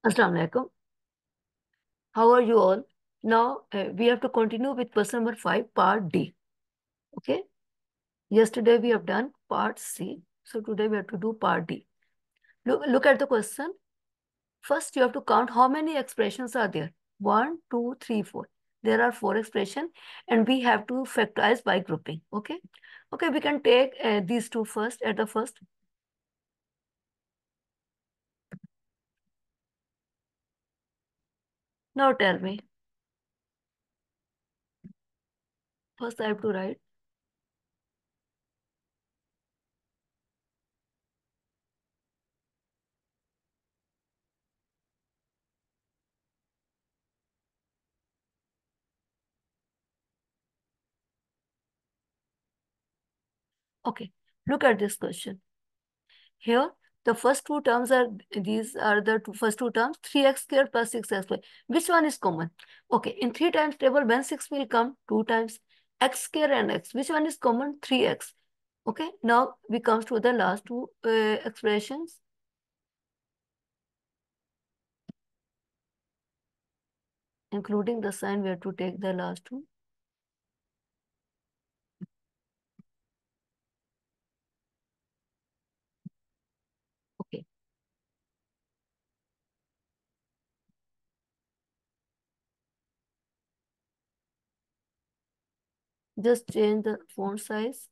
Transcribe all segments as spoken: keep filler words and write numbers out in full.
Assalamu alaikum. How are you all? Now uh, we have to continue with question number five, part D. Okay. Yesterday we have done part C. So today we have to do part D. Look, look at the question. First, you have to count how many expressions are there. One, two, three, four. There are four expressions, and we have to factorize by grouping. Okay. Okay. We can take uh, these two first. At the first. Now tell me. First, I have to write. Okay. Look at this question. Here, the first two terms are, these are the two, first two terms, three x squared plus six x squared. Which one is common? Okay, in three times table, when six will come, two times, x squared and x. Which one is common? three x. Okay, now we come to the last two uh, expressions. Including the sign, we have to take the last two. Okay. Just change the font size.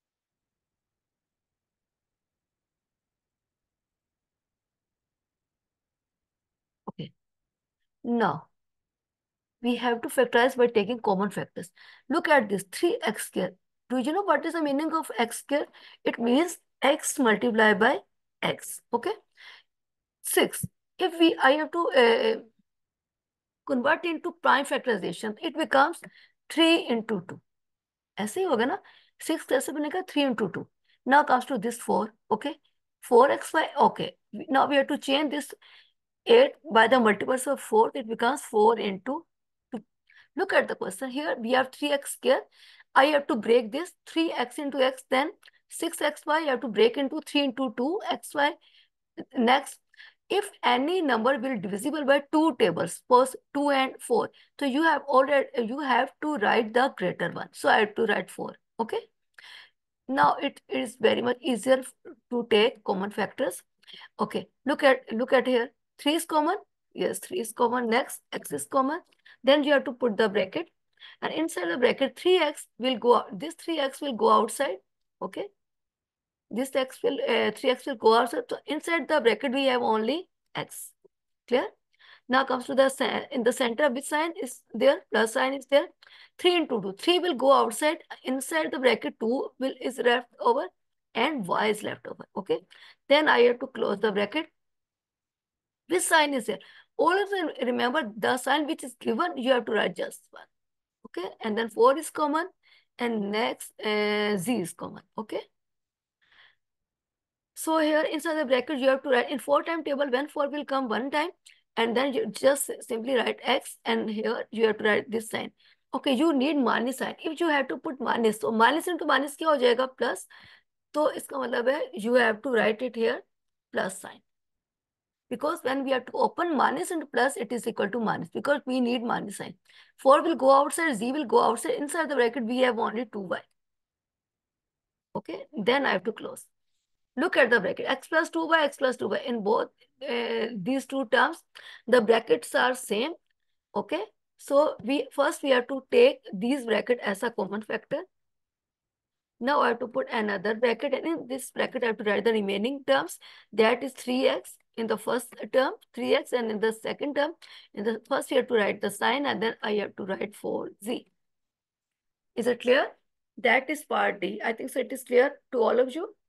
Okay. Now, we have to factorize by taking common factors. Look at this, three x squared. Do you know what is the meaning of x squared? It means x multiplied by x. Okay. six. If we, I have to uh, convert into prime factorization, it becomes three into two. ऐसे ही होगा ना, six कैसे बनेगा? three into two. Now comes to this four. Okay. four x y. Okay. Now we have to change this eight by the multiples of four. It becomes four into two. Look at the question here. We have three x squared. I have to break this three x into x. Then six x y. I have to break into three into two x y. Next, if any number will divisible by two tables, suppose two and four, so you have already, you have to write the greater one. So I have to write four. Okay. Now it is very much easier to take common factors. Okay. Look at, look at here. three is common. Yes, three is common. Next, x is common. Then you have to put the bracket. And inside the bracket, three x will go out. This three x will go outside. Okay. This x will, uh, three x will go outside. So inside the bracket, we have only x. Clear? Now comes to the, in the center, which sign is there? Plus sign is there. three into two. three will go outside. Inside the bracket, two will is left over and y is left over. Okay. Then I have to close the bracket. Which sign is there? Always remember the sign which is given, you have to write just one. Okay. And then four is common. And next, uh, z is common. Okay. So here inside the bracket, you have to write in four time table, when four will come one time, and then you just simply write x, and here you have to write this sign. Okay, you need minus sign. If you have to put minus, so minus into minus क्या हो जाएगा? Plus. तो इसका मतलब है you have to write it here plus sign. Because when we have to open minus into plus, it is equal to minus, because we need minus sign. four will go outside, z will go outside. Inside the bracket, we have only two y. Okay, then I have to close. Look at the bracket, x plus two by x plus two by. In both uh, these two terms, the brackets are same. Okay. So we first we have to take these bracket as a common factor. Now I have to put another bracket, and in this bracket I have to write the remaining terms. That is three x in the first term, three x, and in the second term, in the first you have to write the sign, and then I have to write four z. Is it clear? That is part D. I think so it is clear to all of you.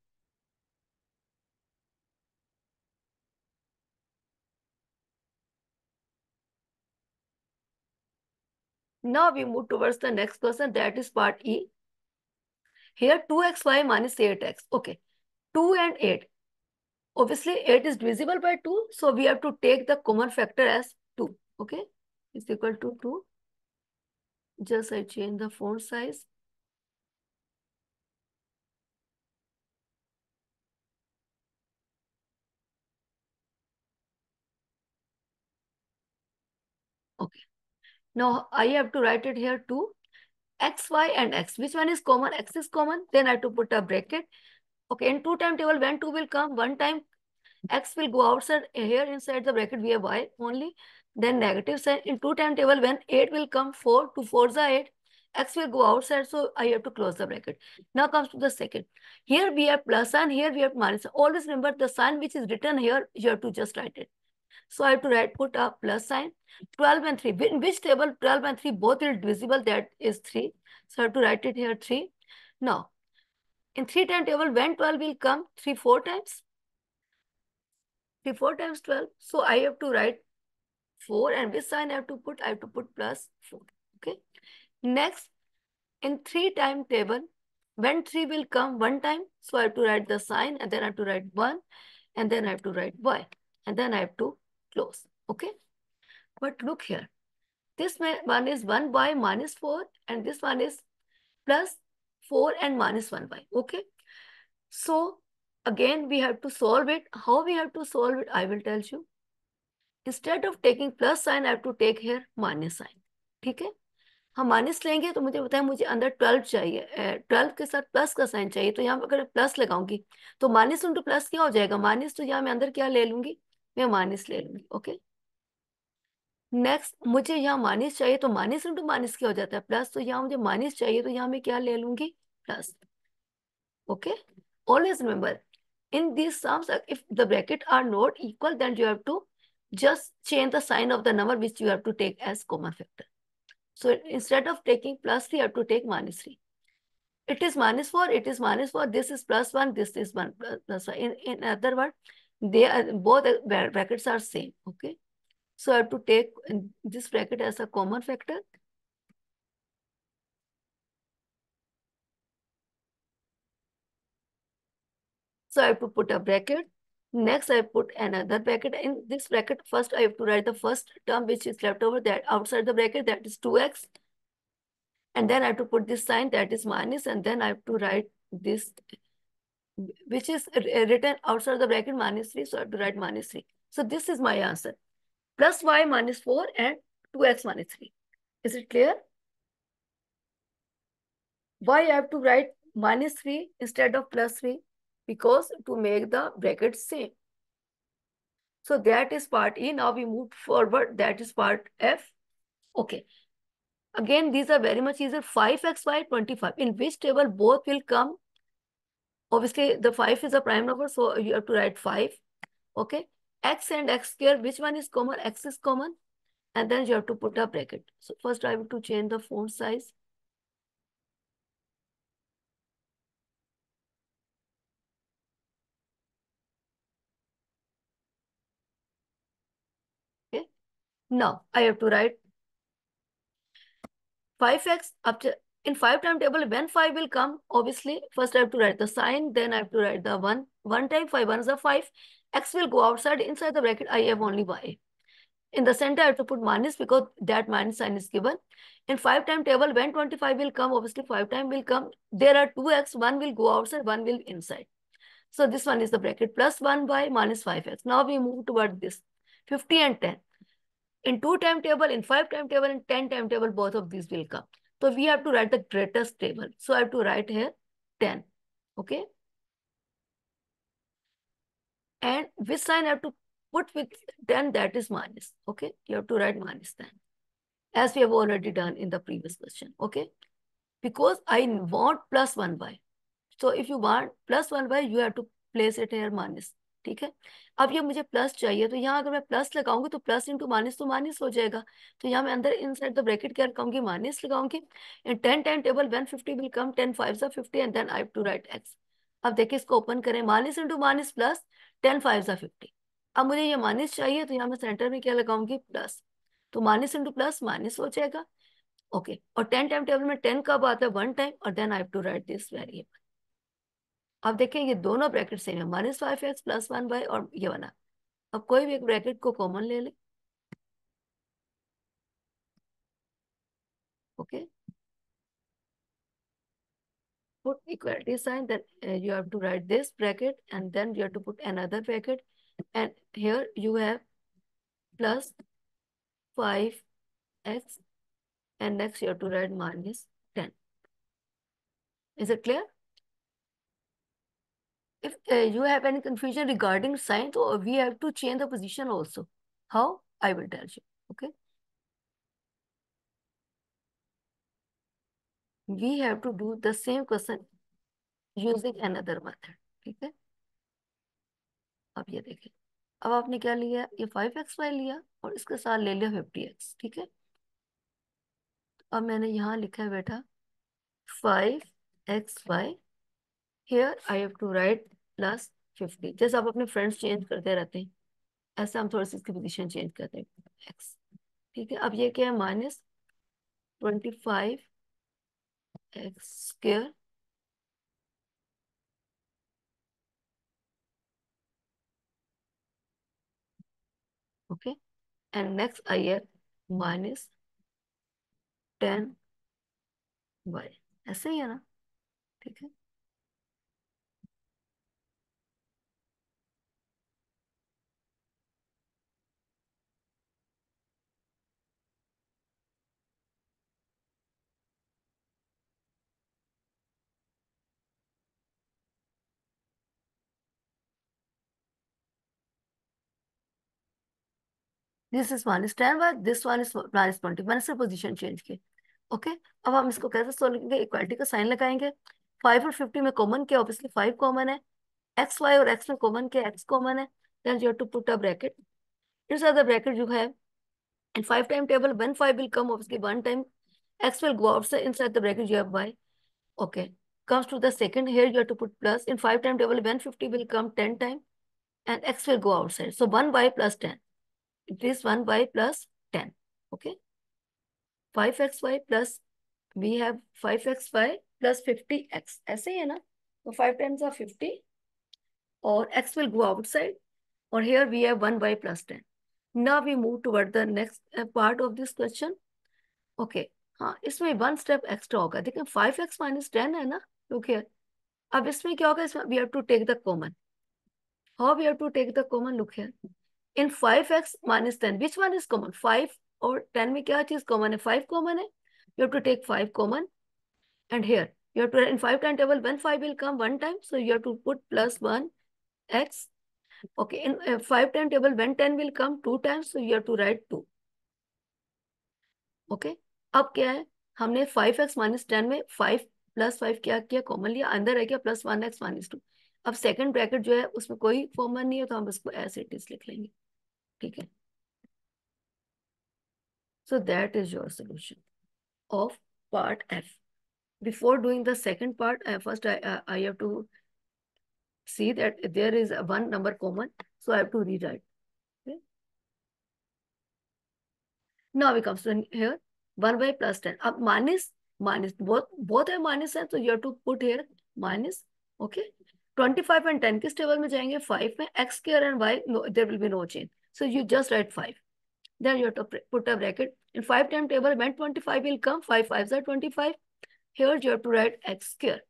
Now we move towards the next question, that is part E. Here two x y minus eight x. Okay, two and eight. Obviously eight is divisible by two, so we have to take the common factor as two. Okay, it's equal to two. Just I change the font size. Okay. Now I have to write it here too. X, Y, and X. Which one is common? X is common. Then I have to put a bracket. Okay, in two time table, when two will come, one time X will go outside. Here inside the bracket, we have Y only. Then negative sign. In two time table, when eight will come, four, two fours are eight. X will go outside, so I have to close the bracket. Now comes to the second. Here we have plus sign, here we have minus sign. Always remember the sign which is written here, you have to just write it. So I have to write, put a plus sign. twelve and three. In which table twelve and three both will divisible? That is three. So I have to write it here three. Now, in three time table, when twelve will come? three, four times. three, four times twelve. So I have to write four, and which sign I have to put? I have to put plus four. Okay. Next, in three time table, when three will come one time, so I have to write the sign, and then I have to write one, and then I have to write Y, and then I have to close. Okay. But look here. This one is one by minus four, and this one is plus four and minus one by. Okay. So again, we have to solve it. How we have to solve it, I will tell you. Instead of taking plus sign, I have to take here minus sign. ठीक है. हम minus लेंगे तो मुझे बताया मुझे अंदर twelve चाहिए, ट्वेल्व के साथ प्लस का साइन चाहिए, तो यहाँ पर अगर प्लस लगाऊंगी तो माइनस इंटू प्लस क्या हो जाएगा? माइनस. तो यहाँ मैं अंदर क्या ले लूंगी? मैं माइनस ले लूंगी. ओके. नेक्स्ट, मुझे यहाँ माइनस चाहिए तो माइनस इंटू माइनस क्या हो जाता है? प्लस. तो यहाँ मुझे माइनस चाहिए तो यहाँ मैं क्या ले लूंगी? Plus. Okay. Always remember, in these sums, if the bracket are not equal, then you have to just change the sign of the number which you have to take as common factor. So instead of taking plus three, you have to take minus three. It is minus four, it is minus four, this is plus one, this is one plus one. In, in other words, they are both brackets are same. Okay. So I have to take this bracket as a common factor. So I have to put a bracket. Next, I put another bracket. In this bracket, first I have to write the first term which is left over, that outside the bracket, that is two x. And then I have to put this sign, that is minus, and then I have to write this, which is written outside the bracket, minus three. So I have to write minus three. So this is my answer. Plus y minus four and two x minus three. Is it clear? Why I have to write minus three instead of plus three? Because to make the bracket same. So that is part E. Now we move forward. That is part F. Okay. Again, these are very much easier. five x y, twenty-five. In which table both will come? Obviously, the five is a prime number, so you have to write five. Okay. X and x square, which one is common? X is common. And then you have to put a bracket. So first I have to change the font size. Okay. Now I have to write five x up to in five time table. When five will come, obviously first I have to write the sign, then I have to write the one. One time five, one is a five. X will go outside. Inside the bracket, I have only y. In the center, I have to put minus because that minus sign is given. In five time table, when twenty-five will come, obviously five time will come. There are two x, one will go outside, one will inside. So this one is the bracket, plus one by minus five x. Now we move toward this, fifty and ten. In two time table, in five time table, and ten time table, both of these will come. So we have to write the greatest table. So I have to write here ten. Okay. And which sign I have to put with ten? That is minus. Okay. You have to write minus ten, as we have already done in the previous question. Okay. Because I want plus one by. So if you want plus one by, you have to place it here minus. ठीक है. अब ये मुझे plus चाहिए, तो यहाँ अगर मैं प्लस लगाऊंगी तो प्लस इंटू माइनस तो माइनस हो जाएगा. तो यहाँ मैं अंदर इनसाइड द ब्रैकेट क्या लगाऊंगी? माइनस लगाऊंगी. In ten time table when fifty will come, ten five सा fifty, and then I have to write x. अब देखिए, इसको ओपन करें. Minus into minus plus, ten five सा फिफ्टी. अब मुझे ये माइनस चाहिए, तो यहाँ मैं सेंटर में क्या लगाऊंगी? प्लस. तो माइनस इंटू प्लस माइनस हो जाएगा. ओके. और टेन टाइम टेबल में टेन कब आता है? One time. और then I have to write this variable. अब देखें, ये दोनों ब्रैकेट सेम है, minus five x plus one by, और ये बना. अब कोई भी एक ब्रैकेट को कॉमन ले ले. Okay. Put equality sign, then uh, you have to write this bracket, and then you have to put another bracket, and here you have plus five x, and next you have to write minus ten. Is it clear? If uh, you have any confusion regarding sign, so we have to change the position also. How? I will tell you. Okay. We have to do the same question using another method. ठीक है? अब ये देखिए, अब आपने क्या लिया, ये फाइव एक्स वाई लिया और इसके साथ ले लिया फिफ्टी एक्स, ठीक है। अब मैंने यहाँ लिखा है बेटा five x y, here I have to write plus fifty. जैसे आप अपने फ्रेंड्स चेंज करते रहते हैं, ऐसे हम थोड़ी सी इसकी पोजीशन चेंज करते हैं, एक्स, ठीक है। अब ये क्या है, minus twenty five x square, okay, and next I है माइनस टेन वाई, ऐसे ही है ना, ठीक है। This is minus ten y, this one is minus twenty, मैंने सिर्फ पोजीशन चेंज की, ओके। अब हम इसको कैसे सोल्व करेंगे, इक्वालिटी का साइन लगाएंगे। फाइव और फिफ्टी में कॉमन क्या, ऑब्वियसली फाइव कॉमन है, एक्स वाई और एक्स में कॉमन क्या, एक्स कॉमन है, then you have to put a bracket, inside the bracket you have in five time table when five will come, obviously one time x will go outside, inside the bracket you have y, okay. Comes to the second, here you have to put plus, in five time table when fifty will come ten time and x will go outside, so one y plus ten, it is one y plus ten, okay। five x y plus we have five x y plus fifty x, ऐसे ही है ना, तो five times are fifty और x will go outside, or here we have one y plus ten. Now we move toward the next uh, part of this question. Okay, हाँ इसमें one step extra होगा, देखिए five x minus ten है ना, okay. अब इसमें क्या होगा, इसमें we have to take the common, how we have to take the common, look here, in five x minus ten which one is common, five और टेन में क्या चीज कॉमन है, फाइव कॉमन है, you have to take five common, and here you have to in five time table when five will come one time, so you have to put plus one x, okay। In uh, five time table when ten will come two times, so you have to write two, okay। अब क्या है, हमने five x minus ten में five plus five क्या किया, common लिया, अंदर है क्या plus one x minus two. अब सेकंड ब्रैकेट जो है उसमें कोई कॉमन नहीं है, तो हम इसको एज इट इज लिख लेंगे, ठीक है। So that is your solution of part F. Before doing the second part, uh, first I, uh, I have to see that there is a one number common, so I have to rewrite. Okay? Now we comes to here one by plus ten. अब minus minus both both है minus है, so you have to put here minus. Okay. twenty-five and ten किस table में जाएंगे, five में, x square and y, no, there will be no change. So you just write five. Then you have to put a bracket. In five time table, when twenty-five will come, five fives are twenty-five. Here you have to write x square.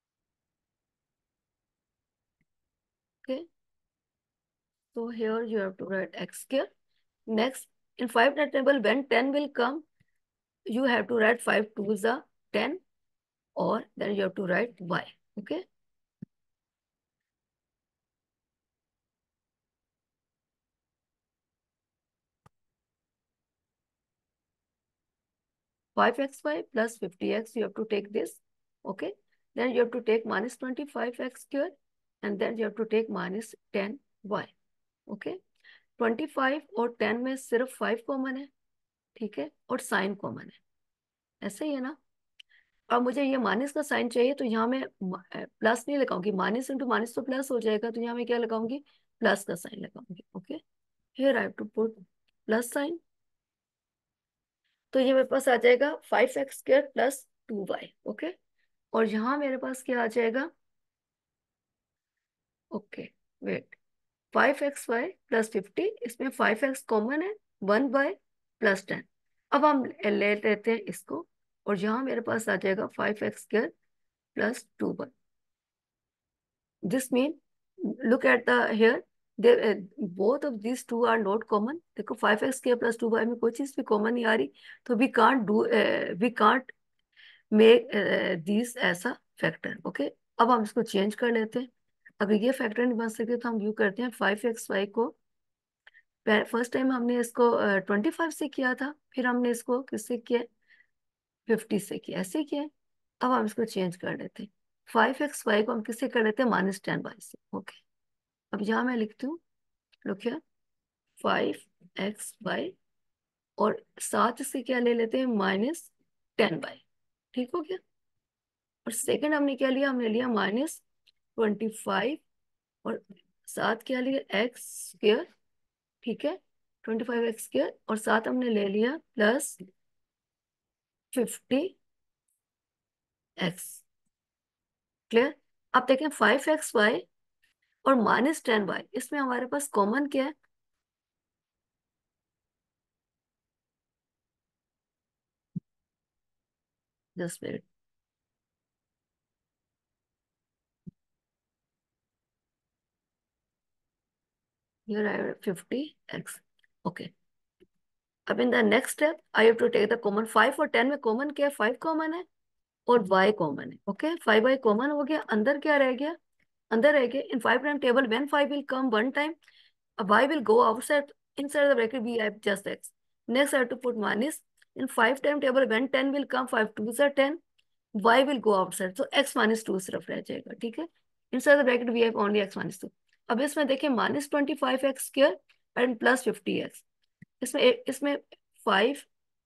Okay. So here you have to write x square. Next, in five time table, when ten will come, you have to write five twos are ten, or then you have to write y, okay? five x y plus fifty x, you have to take this, okay? Then you have to take minus twenty-five x square, and then you have to take minus ten y, okay? twenty-five और ten में सिर्फ five common है, ठीक है, और sign common है, ऐसे ही है ना। अब मुझे ये माइनस का साइन चाहिए, तो यहाँ मैं प्लस नहीं लगाऊंगी, माइनस इंटू माइनस तो प्लस हो जाएगा, तो यहाँ मैं क्या लगाऊंगी, प्लस का साइन लगाऊंगी, okay. Here I have to put plus sign, तो ये मेरे पास आ जाएगा five x square plus two y, okay. और यहाँ मेरे पास क्या आ जाएगा, okay wait, five x y plus fifty, इसमें फाइव एक्स कॉमन है, वन वाई प्लस टेन। अब हम ले लेते हैं इसको, और यहाँ मेरे पास आ जाएगा five x square plus two y. This mean, look at the here, both of this two are not common. देखो five x square plus two y में कोई चीज भी कॉमन नहीं आ रही, तो we can't do, we can't make this ऐसा फैक्टर। ओके, अब हम इसको चेंज कर लेते हैं। अगर ये फैक्टर नहीं बन सकते तो हम यू करते हैं, फाइव एक्स वाई को फर्स्ट टाइम हमने इसको ट्वेंटी फाइव से किया था, फिर हमने इसको किससे किया, फिफ्टी से किया, ऐसे किया है। अब हम इसको चेंज कर लेते हैं, फाइव एक्स वाई को हम किससे कर लेते हैं, माइनस टेन वाई से। ओके, अब यहाँ मैं लिखती हूँ, रुकिए, फाइव एक्स वाई और साथ से क्या ले लेते हैं, माइनस टेन वाई। ठीक हो गया। और सेकंड हमने क्या लिया, हमने लिया माइनस ट्वेंटी फाइव, और साथ क्या लिया, एक्स स्क्र। ठीक है, ट्वेंटी फाइव एक्स स्क्र, और साथ हमने ले लिया प्लस फिफ्टी एक्स। क्लियर। अब देखें फाइव एक्स वाई और माइनस टेन वाई, इसमें हमारे पास कॉमन क्या है, just wait, here I have fifty x. Okay, अब in the next step I have to take the common, five और टेन में कॉमन क्या है, फाइव कॉमन है और y कॉमन है। ओके, फाइव वाई कॉमन हो गया, अंदर क्या रह गया, अंदर रह गया in five time table when five will come one time, y will go outside inside the bracket we have just x. Next I have to put minus in five time table when ten will come, five twos are ten, y will go outside, so x minus two सिर्फ रह जाएगा। ठीक है, inside the bracket we have only x minus two. अब इसमें देखिए minus twenty five x square and plus fifty x, इसमें इसमें फाइव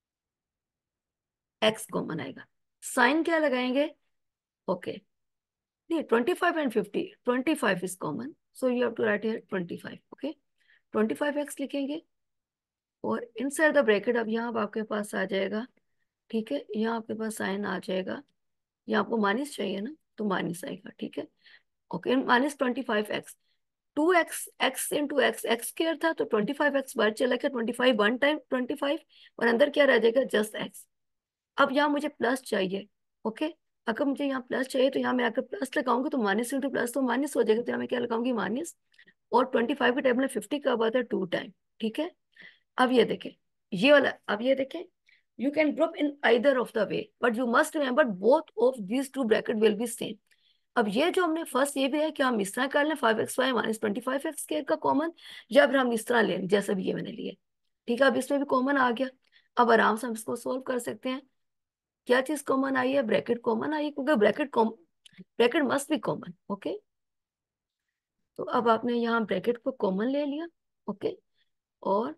एक्स कॉमन आएगा, साइन क्या लगाएंगे, ओके, नहीं twenty five and fifty, twenty five is common, so you have to write here twenty five. Okay, twenty five x लिखेंगे और inside the bracket अब यहाँ अब आपके पास आ जाएगा। ठीक है, यहाँ आपके पास साइन आ जाएगा, यहाँ आपको माइनस चाहिए ना, तो माइनस आएगा। ठीक है, okay, minus twenty five x, two x x into x x square था, तो ट्वेंटी फाइव एक्स बाहर चला गया, twenty five one time twenty five, और अंदर क्या रह जाएगा, जस्ट एक्स। अब यहाँ मुझे प्लस चाहिए। ओके, अगर मुझे यहाँ प्लस चाहिए तो यहाँ मैं आकर प्लस लगाऊंगी, तो माइनस इंटू प्लस तो माइनस हो जाएगा, तो यहाँ मैं क्या लगाऊंगी, माइनस। और ट्वेंटी फाइव के टेबल में फिफ्टी कब आता है, टू टाइम। ठीक है, अब ये देखें, ये वाला, अब ये देखें, you can group in either of the way, but you must remember both of this two bracket will be same. अब ये जो हमने फर्स्ट ये भी है कि हम इस तरह कर लें, five x y minus twenty five x के का कॉमन, या फिर हम इस तरह लें जैसे भी ये मैंने लिया। ठीक है, अब इसमें भी कॉमन आ गया, अब आराम से हम इसको सोल्व कर सकते हैं। क्या चीज कॉमन आई है, ब्रैकेट कॉमन आई है, क्योंकि bracket com bracket must be common. Okay, तो अब आपने यहाँ ब्रैकेट को कॉमन ले लिया। ओके, और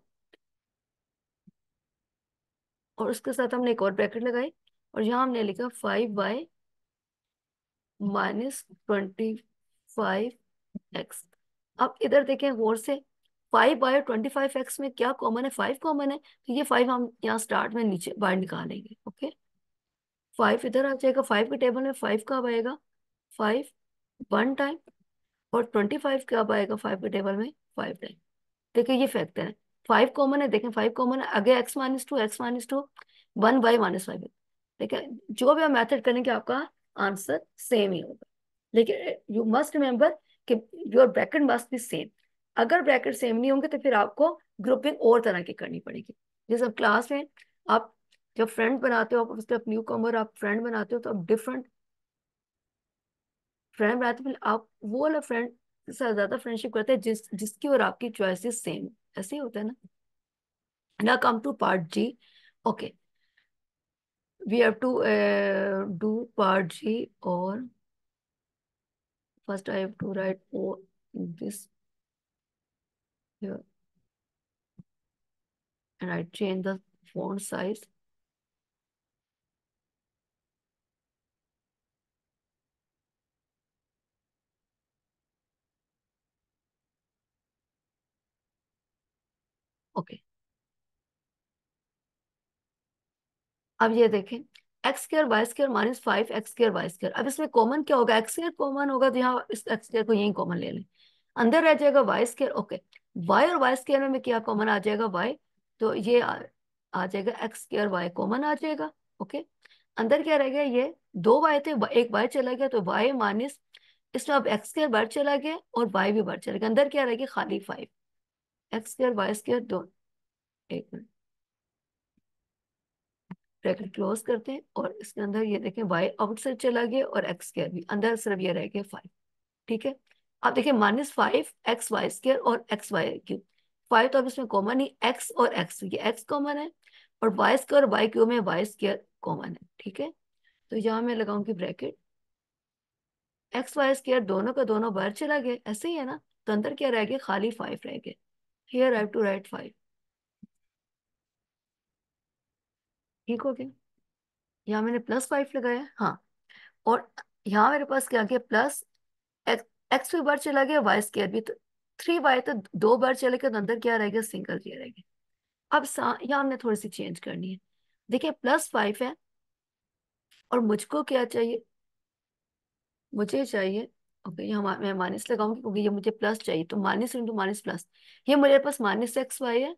और उसके साथ हमने एक और ब्रैकेट लगाई, और यहाँ हमने लिखा five by minus twenty five x. अब इधर देखें गौर से, five by twenty five x में क्या कॉमन है, फाइव कॉमन है, तो ये फाइव हम यहाँ स्टार्ट में नीचे बाहर निकालेंगे। ओके, फाइव इधर आ जाएगा, फाइव के टेबल में फाइव कब आएगा, फाइव वन टाइम, और ट्वेंटी फाइव कब आएगा फाइव के टेबल में, फाइव टाइम। देखिए ये फैक्टर है, फाइव कॉमन है, देखें फाइव कॉमन है, आगे x minus two, x minus two, one by minus five. देखिए जो भी हम मेथड करेंगे आपका आंसर सेम ही होगा, लेकिन यू मस्ट रिमेंबर कि your bracket must be same. अगर ब्रैकेट सेम नहीं होंगे तो फिर आपको ग्रुपिंग और तरह की करनी पड़ेगी। जैसे क्लास में आप जब फ्रेंड बनाते हो, आप उसके न्यू कमर आप फ्रेंड बनाते हो, तो आप डिफरेंट फ्रेंड बनाते हो, फिर आप वो वाला फ्रेंड के साथ ज्यादा फ्रेंडशिप करते हैं जिस जिसकी और आपकी चॉइसेस सेम, ऐसे ही होता है ना। Now come to part G. Okay, we have to uh, do part G, or first I have to write O in this here, and I change the font size. Okay, अब ये देखें, x square y square minus five x square y square. अब इसमें common क्या होगा, x square common होगा, तो यहाँ इस एक्स स्क्र को यही कॉमन ले लें, अंदर रह जाएगा वाई स्क्र। ओके, वाई और वाई स्क्र में क्या कॉमन आ जाएगा, वाई, तो ये आ, आ जाएगा एक्स स्क्र वाई कॉमन आ जाएगा। ओके, अंदर क्या रह गया, ये दो वाई थे, एक वाई चला गया, तो वाई माइनस इसमें अब एक्स स्क्वायर बाहर चला गया और वाई भी बाहर चला गया, अंदर क्या रहेगी, खाली five. X square y square दो, एक मिनट, ब्रैकेट क्लोज करते हैं और इसके अंदर ये देखें वाई आउटसाइड चला गया और एक्स स्क्वायर भी अंदर, सिर्फ ये रह गया फाइव। ठीक है। अब देखिए minus five x y square और एक्स वाई क्यूब, फाइव तो अब इसमें कॉमन ही, एक्स और एक्स, ये एक्स कॉमन है और वाई स्क्वायर और वाई क्यूब में वाई स्क्वायर कॉमन है। ठीक है। तो यहाँ मैं लगाऊंगी ब्रैकेट, एक्स वाई स्क्वायर दोनों का दोनों बाहर चला गया, ऐसे ही है ना, तो अंदर क्या रह गया, खाली फाइव रह गया। Here I have to write five. ठीक हो गया। यहाँ मैंने प्लस फाइव लगाया, हाँ। और यहाँ मेरे पास क्या गया, प्लस एक्स, एक्स भी बार चला गया, वाई स्क्वायर भी, तो थ्री वाई तो दो बार चले गया, तो अंदर क्या रह गया, सिंगल क्या रह गया। अब सा- यहाँ हमने थोड़ी सी चेंज करनी है। देखिए प्लस फाइव है और मुझको क्या चाहिए, मुझे चाहिए, ओके यहाँ मा- मैं माइनस लगाऊंगी क्योंकि ये मुझे प्लस चाहिए, तो माइनस इंटू माइनस प्लस, ये मेरे पास माइनस एक्स वाई है।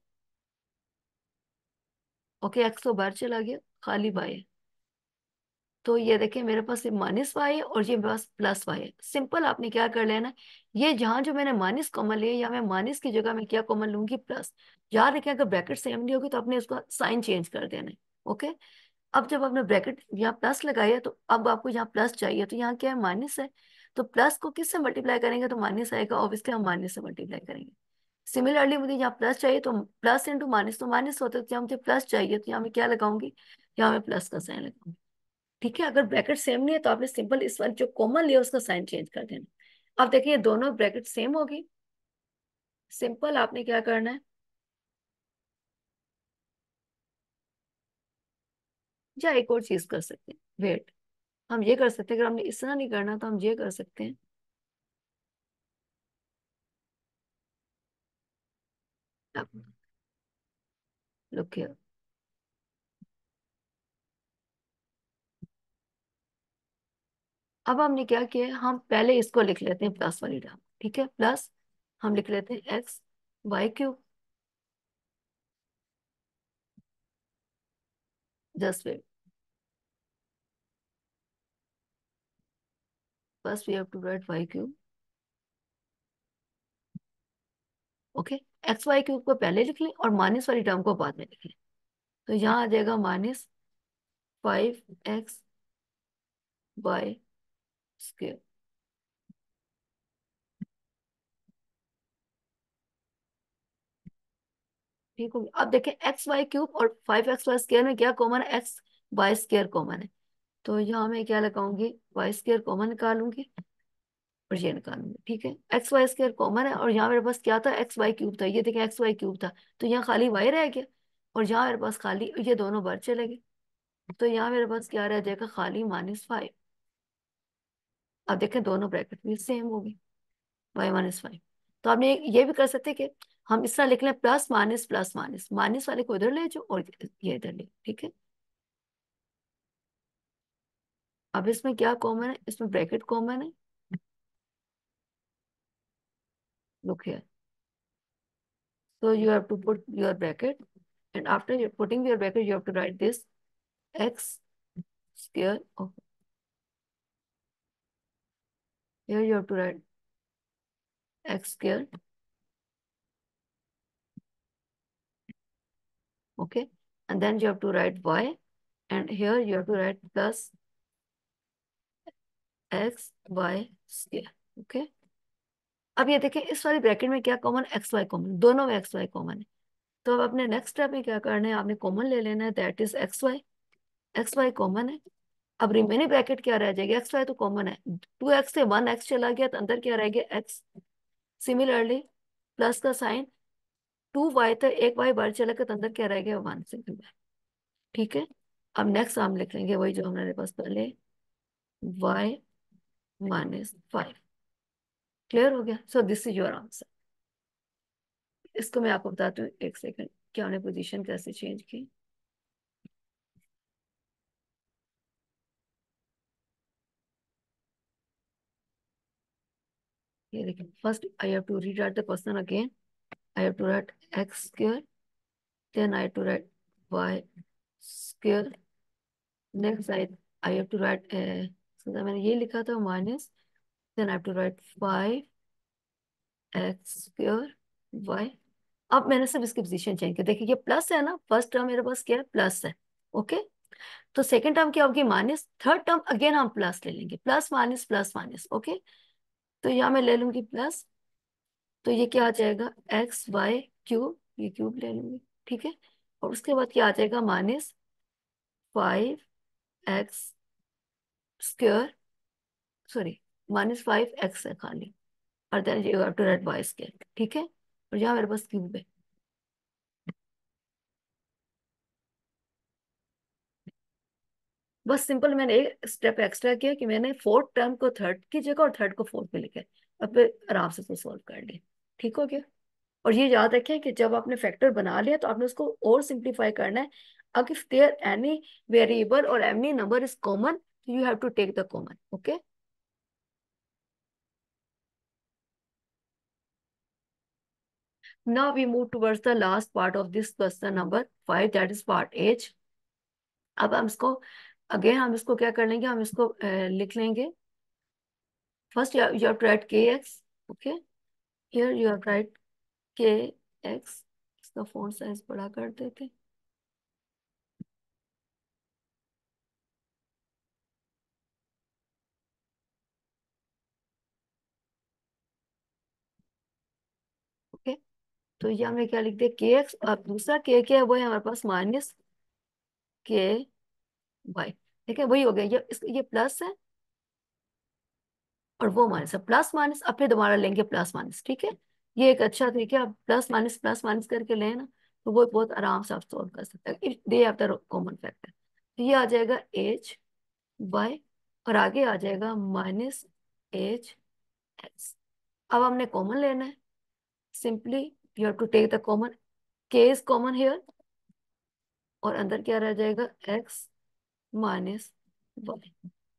ओके, एक्स तो बाहर चला गया, खाली वाई है। तो ये देखिए मेरे पास ये माइनस वाई है और ये मेरे पास प्लस वाई है। सिंपल, आपने क्या कर लेना, ये जहां जो मैंने माइनस कॉमन लिया, या मैं माइनस की जगह में क्या कॉमन लूंगी, प्लस। याद रखें अगर ब्रैकेट सेम नहीं होगी तो आपने उसका साइन चेंज कर देना है। ओके। अब जब आपने ब्रैकेट यहाँ प्लस लगाया, तो अब आपको यहाँ प्लस चाहिए, तो यहाँ क्या है, माइनस है। तो प्लस को किससे मल्टीप्लाई करेंगे तो माइनस आएगा, ऑब्वियसली हम माइनस से मल्टीप्लाई करेंगे। सिमिलरली मुझे यहाँ प्लस चाहिए तो प्लस इंटू माइनस तो माइनस होता है, तो यहाँ मुझे प्लस चाहिए तो यहाँ मैं क्या लगाऊंगी, यहाँ मैं प्लस का साइन लगाऊंगी। ठीक है। अगर ब्रैकेट सेम नहीं है तो आपने सिंपल इस वाले जो कॉमन लिया उसका साइन चेंज कर देना। अब देखिए दोनों ब्रैकेट सेम होगी, सिंपल आपने क्या करना है, या एक और चीज कर सकते हैं, वेट, हम ये कर सकते हैं, अगर हमने इस तरह नहीं करना तो हम ये कर सकते हैं। लुक, अब हमने क्या किया है, हम पहले इसको लिख लेते हैं प्लस वाली टर्म। ठीक है, प्लस हम लिख लेते हैं x y cube, just wait, first we have to write y cube. Okay, x y cube को पहले लिख लें और माइनस वाली टर्म को बाद में लिख लें। तो यहाँ आ जाएगा minus five x y square. ठीक हो गया। अब देखें एक्स वाई क्यूब और फाइव एक्स वाई स्क्र में क्या कॉमन है, एक्स वाई स्क्र कॉमन है। तो यहाँ मैं क्या लगाऊंगी, वाई स्क्र कॉमन निकालूंगी और ये निकालूंगी। ठीक है, एक्स वाई स्क्वायर कॉमन है और यहाँ मेरे पास क्या था, एक्स वाई क्यूब था, ये देखें एक्स वाई क्यूब था, तो यहाँ खाली वाई रह गया और यहाँ मेरे पास खाली, ये दोनों बार चले गए, तो यहाँ मेरे पास क्या रह जाएगा, खाली माइनस फाइव। अब देखें दोनों ब्रैकेट भी सेम हो गई, वाई माइनस फाइव। तो आपने ये भी कर सकते हैं कि हम इस तरह लिख लें, plus minus plus minus, minus वाले को इधर ले जाओ और ये इधर ले। ठीक है। अब इसमें क्या कॉमन है, इसमें ब्रैकेट कॉमन है, look here. So you have to put your bracket, and after you're putting your bracket, you have to write this x square. Oh, here you have to write x square. Okay, and then you have to write y, and here you have to write plus x y square. Okay. अब ये देखिए इस वाली bracket में क्या common, x y common, दोनों में x y common है। तो अब अपने नेक्स्ट स्टेप में क्या करना है, आपने कॉमन ले लेना है, that is x y. X y common है। अब रिमेनिंग ब्रैकेट क्या रह जाएगी, एक्स वाई तो कॉमन है, टू एक्स से वन एक्स चला गया तो अंदर क्या रह गया, एक्स। सिमिलरली प्लस का साइन, टू वाई था, एक वाई बाहर चला गया तो अंदर क्या रह गया, वन सिंगल वाई। ठीक है। अब नेक्स्ट हम लिख लेंगे वही जो हमारे पास पहले, वाई माइनस फाइव। क्लियर हो गया, so this is your answer. इसको मैं आपको बताती हूँ, एक सेकंड, क्या हमने पोजीशन कैसे चेंज की। ये देखिए, first I have to read the question again. I have to write x square, then I have to write y square, next I I have to write, मैंने ये लिखा था minus then I have to write five x square y. अब मैंने सिर्फ इसकी position change की, देखिए ये प्लस है ना, फर्स्ट टर्म मेरे पास क्या है, प्लस है। ओके, तो सेकंड टर्म क्या होगी, माइनस, थर्ड टर्म अगेन हम प्लस ले लेंगे, plus minus plus minus. Okay, तो यहाँ मैं ले लूंगी प्लस, तो ये क्या आ जाएगा, एक्स वाई क्यूब, ये क्यूब ले लूंगी, ठीक है। और उसके बाद क्या आ जाएगा, minus five x square, sorry, minus five x है खाली, और then you have to write y square, ठीक है। और यहाँ मेरे पास क्यूब है। बस सिंपल मैंने एक स्टेप एक्स्ट्रा किया कि मैंने फोर्थ टर्म को थर्ड की जगह और थर्ड को फोर्थ पे लिखा है। अब फिर आराम से उसको सॉल्व कर लिया, ठीक हो गया। और ये याद रखें कि जब आपने फैक्टर बना लिया तो आपने उसको और सिंप्लीफाई करना है। अगर इफ देयर एनी वेरिएबल और any number is common, you have to take the common. Okay, now we move towards the last part of this question number five, that is part H। अब हम इसको again हम इसको क्या कर लेंगे, हम इसको अ, लिख लेंगे। First you have you have to write kx, okay, here you have to write kx। इसका फॉन्ट साइज बड़ा कर देते, ओके। तो ये हमने क्या लिख दिया, के एक्स, अब दूसरा के क्या है, वो है हमारे पास माइनस के वाई। ठीक है, वही हो गया, ये इस, ये प्लस है और वो माइनस है, प्लस माइनस, अब फिर दोबारा लेंगे प्लस माइनस, ठीक है। ये एक अच्छा तरीका है, आप प्लस माइनस प्लस माइनस करके लें ना, तो वो बहुत आराम से आप सॉल्व कर सकते हैं if they have the common factor. तो ये आ जाएगा एच वाई, और आगे आ जाएगा माइनस एच एक्स। अब हमने कॉमन लेना है, simply you have to take the common, k is common here, और अंदर क्या रह जाएगा, एक्स माइनस वाई।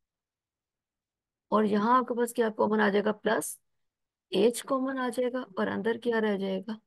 और यहाँ आपके पास क्या कॉमन आ जाएगा, प्लस एच कॉमन आ जाएगा, और अंदर क्या रह जाएगा,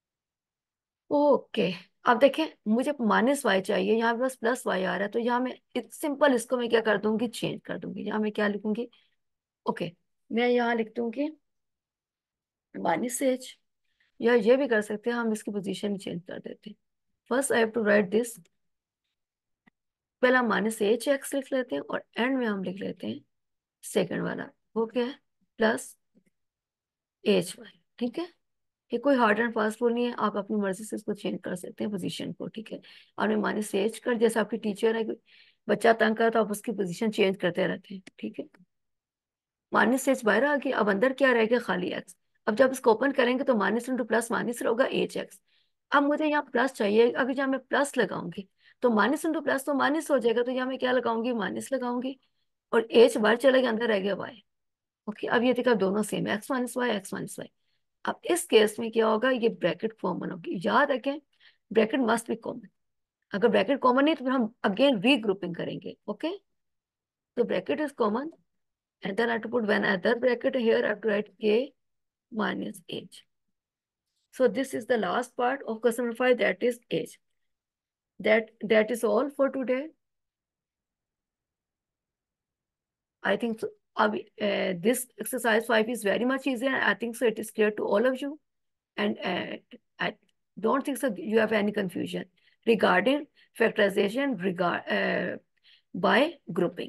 ओके। अब देखें, मुझे माइनस वाई चाहिए, यहाँ पे बस प्लस वाई आ रहा है, तो यहाँ मैं सिंपल इसको मैं क्या कर दूंगी, चेंज कर दूंगी। यहाँ मैं क्या लिखूंगी, ओके, मैं यहाँ लिख दूंगी माइनस एच, या ये भी कर सकते हैं हम, इसकी पोजीशन चेंज कर देते हैं। First I have to write this, पहले हम माइनस एच एक्स लिख लेते हैं, और एंड में हम लिख लेते हैं सेकंड वाला, वो क्या है, प्लस एच वाई, ठीक है। ये कोई हार्ड एंड फास्ट रूल नहीं है, आप अपनी मर्जी से इसको चेंज कर सकते हैं पोजीशन को, ठीक है। और मैं माइनस एच कर, जैसे आपकी टीचर है, बच्चा तंग करे तो आप उसकी पोजीशन चेंज करते रहते हैं, ठीक है। माइनस एच बाहर आ गया, अब अंदर क्या रहेगा, खाली एक्स। अब जब इसको ओपन करेंगे तो माइनस इंटू प्लस माइनस होगा एच एक्स। अब मुझे यहाँ प्लस चाहिए, अगर यहाँ मैं प्लस लगाऊंगी तो माइनस इंटू प्लस तो माइनस हो जाएगा, तो यहाँ मैं क्या लगाऊंगी, माइनस लगाऊंगी, और एच बाहर चलेगा, अंदर रह गया वाई। ओके, अब ये देखा दोनों same, x minus y, x minus y. अब इस केस में क्या होगा, ये ब्रैकेट कॉमन होगी, याद रखें ब्रैकेट मस्ट बी कॉमन। अगर ब्रैकेट कॉमन नहीं तो फिर हम अगेन रीग्रुपिंग करेंगे। ओके, तो bracket is common, and then I have to put one other bracket here, I have to write k minus h. So this is the last part of question number five, that is h. That that is all for today. I think so. Uh, this exercise five is very much easier. I think so. It is clear to all of you, and uh, I don't think so. You have any confusion regarding factorization regard uh, by grouping.